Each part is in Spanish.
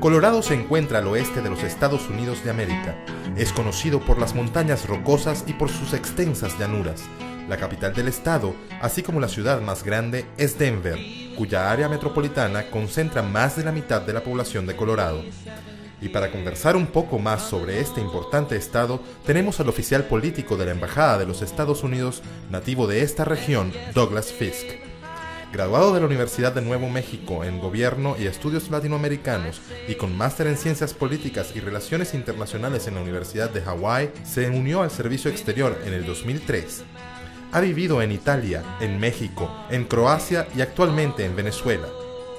Colorado se encuentra al oeste de los Estados Unidos de América. Es conocido por las montañas rocosas y por sus extensas llanuras. La capital del estado, así como la ciudad más grande, es Denver, cuya área metropolitana concentra más de la mitad de la población de Colorado. Y para conversar un poco más sobre este importante estado, tenemos al oficial político de la Embajada de los Estados Unidos, nativo de esta región, Douglas Fisk. Graduado de la Universidad de Nuevo México en Gobierno y Estudios Latinoamericanos y con máster en Ciencias Políticas y Relaciones Internacionales en la Universidad de Hawái, se unió al servicio exterior en el 2003. Ha vivido en Italia, en México, en Croacia y actualmente en Venezuela.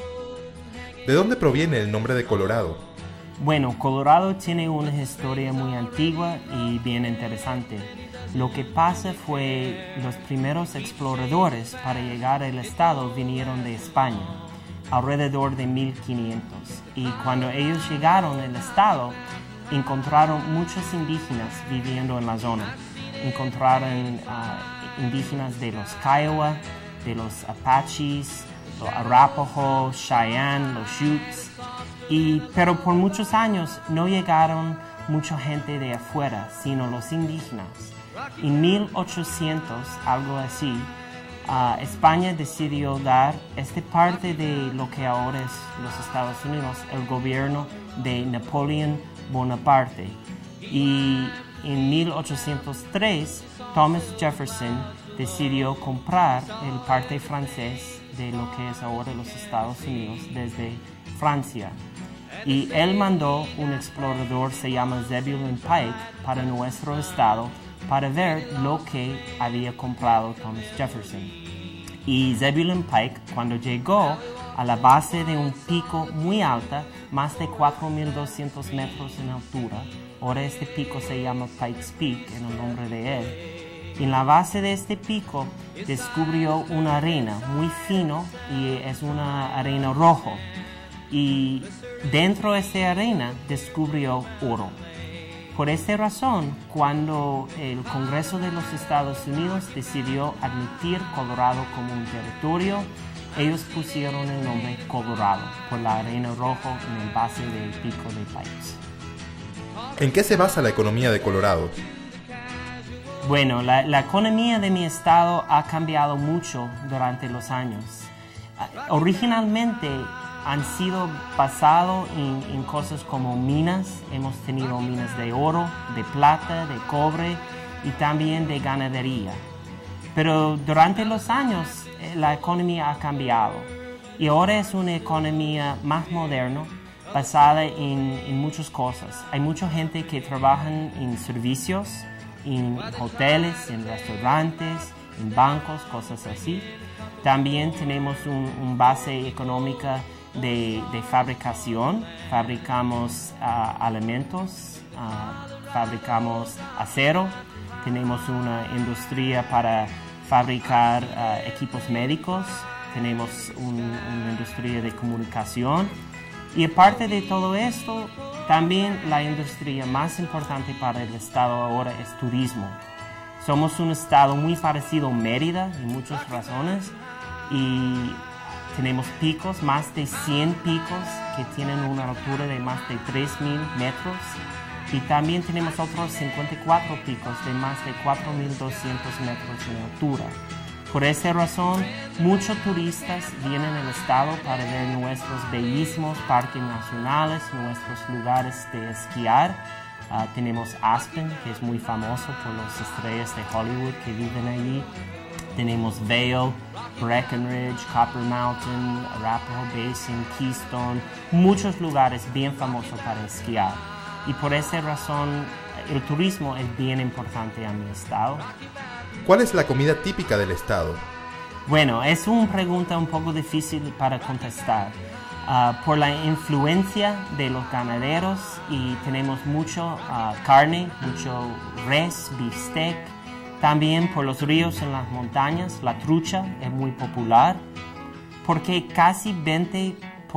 ¿De dónde proviene el nombre de Colorado? Bueno, Colorado tiene una historia muy antigua y bien interesante. Lo que pasa fue los primeros exploradores para llegar al estado vinieron de España, alrededor de 1500. Y cuando ellos llegaron al estado, encontraron muchos indígenas viviendo en la zona. Encontraron indígenas de los Kiowa, de los Apaches, los Arapaho, Cheyenne, los Utes. Pero por muchos años no llegaron mucha gente de afuera, sino los indígenas. En 1800, algo así, España decidió dar esta parte de lo que ahora es los Estados Unidos, el gobierno de Napoleón Bonaparte. Y en 1803, Thomas Jefferson decidió comprar el parte francés de lo que es ahora los Estados Unidos desde Francia. Y él mandó un explorador, se llama Zebulon Pike, para nuestro estado para ver lo que había comprado Thomas Jefferson. Y Zebulon Pike, cuando llegó a la base de un pico muy alta, más de 4.200 metros en altura, ahora este pico se llama Pikes Peak en el nombre de él. En la base de este pico descubrió una arena muy fino y es una arena rojo. Y dentro de esta arena descubrió oro. Por esta razón, cuando el Congreso de los Estados Unidos decidió admitir Colorado como un territorio, ellos pusieron el nombre Colorado por la arena roja en el base del pico de Pikes. ¿En qué se basa la economía de Colorado? Bueno, la economía de mi estado ha cambiado mucho durante los años. Originalmente han sido basados en cosas como minas. Hemos tenido minas de oro, de plata, de cobre y también de ganadería. Pero durante los años la economía ha cambiado y ahora es una economía más moderna, basada en muchas cosas. Hay mucha gente que trabaja en servicios, en hoteles, en restaurantes, en bancos, cosas así. También tenemos una base económica de fabricación. Fabricamos alimentos, fabricamos acero. Tenemos una industria para fabricar equipos médicos. Tenemos una industria de comunicación. Y aparte de todo esto, también la industria más importante para el estado ahora es turismo. Somos un estado muy parecido a Mérida en muchas razones y tenemos picos, más de 100 picos que tienen una altura de más de 3.000 metros y también tenemos otros 54 picos de más de 4.200 metros en altura. Por esa razón, muchos turistas vienen al estado para ver nuestros bellísimos parques nacionales, nuestros lugares de esquiar. Tenemos Aspen, que es muy famoso por las estrellas de Hollywood que viven allí. Tenemos Vail, Breckenridge, Copper Mountain, Arapaho Basin, Keystone, muchos lugares bien famosos para esquiar. Y por esa razón, el turismo es bien importante a mi estado. ¿Cuál es la comida típica del estado? Bueno, es una pregunta un poco difícil para contestar. Por la influencia de los ganaderos y tenemos mucho carne, mucho res, beefsteak. También por los ríos en las montañas, la trucha es muy popular. Porque casi 20%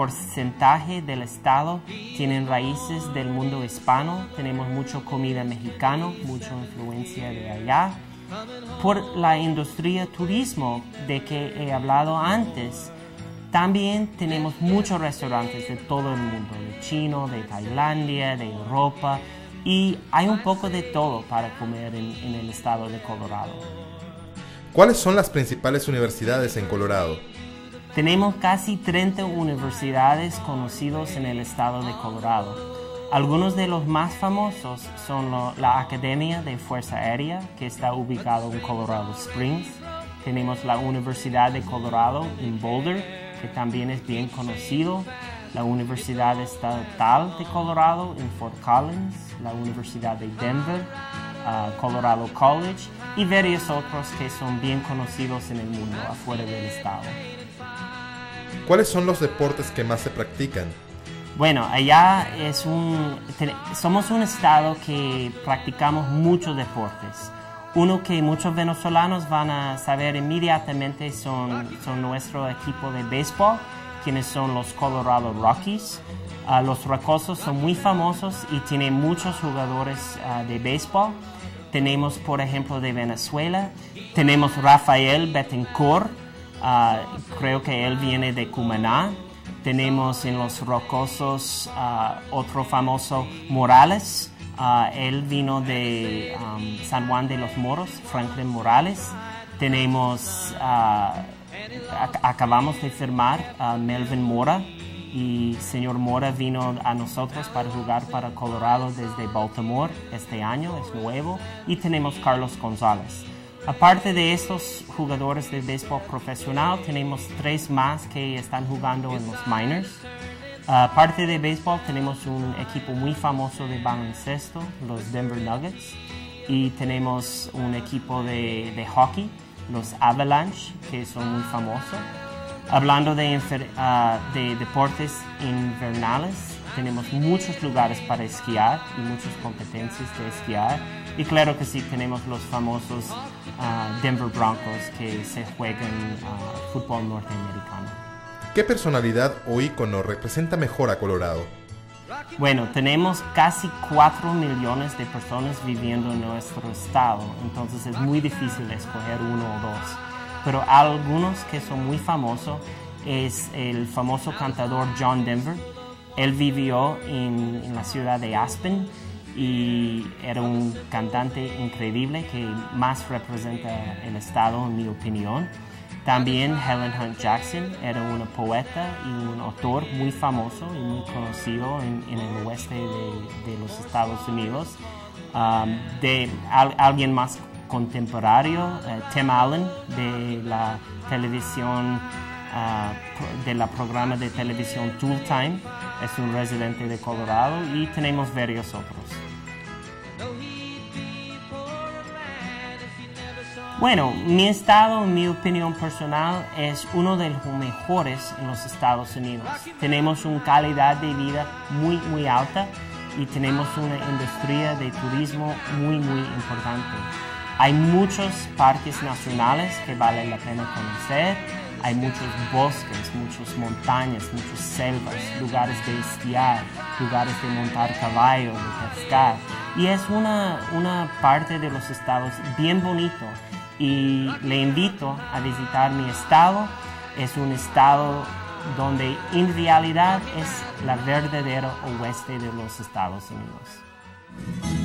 del estado tienen raíces del mundo hispano. Tenemos mucha comida mexicana, mucha influencia de allá. Por la industria turismo de que he hablado antes, También tenemos muchos restaurantes de todo el mundo, de chino, de Tailandia, de Europa, y hay un poco de todo para comer en el estado de Colorado. ¿Cuáles son las principales universidades en Colorado? Tenemos casi 30 universidades conocidas en el estado de Colorado. Algunos de los más famosos son la Academia de Fuerza Aérea, que está ubicado en Colorado Springs. Tenemos la Universidad de Colorado en Boulder, que también es bien conocido. La Universidad Estatal de Colorado en Fort Collins, la Universidad de Denver, Colorado College y varios otros que son bien conocidos en el mundo afuera del estado. ¿Cuáles son los deportes que más se practican? Bueno, allá somos un estado que practicamos muchos deportes. Uno que muchos venezolanos van a saber inmediatamente son nuestro equipo de béisbol, quienes son los Colorado Rockies. Los Rocosos son muy famosos y tienen muchos jugadores de béisbol. Tenemos, por ejemplo, de Venezuela, tenemos Rafael Betancourt, creo que él viene de Cumaná. Tenemos en los Rocosos otro famoso, Morales. Él vino de San Juan de los Moros, Franklin Morales. Tenemos, acabamos de firmar Melvin Mora, y señor Mora vino a nosotros para jugar para Colorado desde Baltimore este año, es nuevo. Y tenemos Carlos González. Aparte de estos jugadores de béisbol profesional, tenemos 3 más que están jugando en los minors. Aparte de béisbol, tenemos un equipo muy famoso de baloncesto, los Denver Nuggets. Y tenemos un equipo de hockey, los Avalanche, que son muy famosos. Hablando de deportes invernales, tenemos muchos lugares para esquiar y muchas competencias de esquiar. Y claro que sí, tenemos los famosos Denver Broncos que se juegan fútbol norteamericano. ¿Qué personalidad o ícono representa mejor a Colorado? Bueno, tenemos casi 4 millones de personas viviendo en nuestro estado, entonces es muy difícil escoger uno o dos. Pero algunos que son muy famosos es el famoso cantador John Denver. Él vivió en la ciudad de Aspen y era un cantante increíble que más representa el estado, en mi opinión. También Helen Hunt Jackson era una poeta y un autor muy famoso y muy conocido en el oeste de los Estados Unidos. Alguien más contemporáneo, Tim Allen, de la televisión, de la programa de televisión Tool Time, es un residente de Colorado, y tenemos varios otros. Bueno, mi estado, en mi opinión personal, es uno de los mejores en los Estados Unidos. Tenemos una calidad de vida muy, muy alta y tenemos una industria de turismo muy, muy importante. Hay muchos parques nacionales que vale la pena conocer. Hay muchos bosques, muchas montañas, muchas selvas, lugares de esquiar, lugares de montar caballo, de pescar. Y es una parte de los estados bien bonito. Y le invito a visitar mi estado. Es un estado donde en realidad es la verdadera oeste de los Estados Unidos.